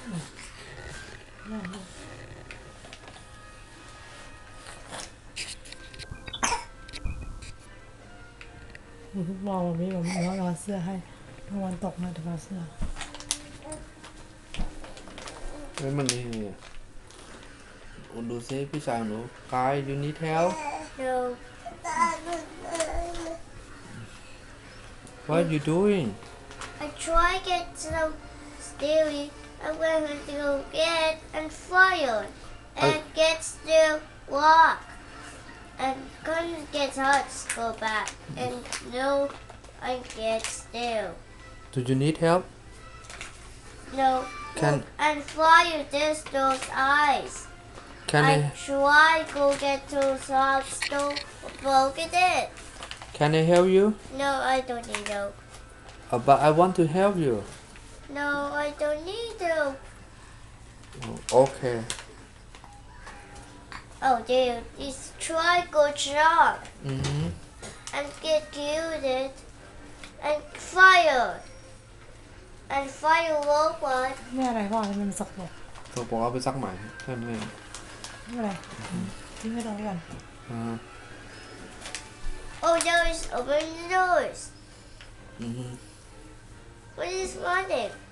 ดูฟุตบอลแบบนี้แบบน้องรอเสื้อให้ตะวันตกมาจะรอเสื้อเฮ้ยมันนี่ดูซิพี่สาวหนูกาย you need help No. what you doing I try get some steely. I'm going to go get and fire and get still walk and couldn't get hot go back and no I get still. do you need help No. Can- and fire just those eyes. can I I try go get those hot stove broken it. can I help you No, I don't need help. but I want to help you No, I don't need help. okay Oh, dude, it's try go shark mm-hmm. and get killed it and fire and fire robot. ไม่อะไรพ่อมันสกปรกตัวบอกเอาไปซักใหม่ใช่ไหมไม่เป็นไรทิ้งไว้ตรงนี้ก่อน Oh, doors, open the doors. mm-hmm. What is running?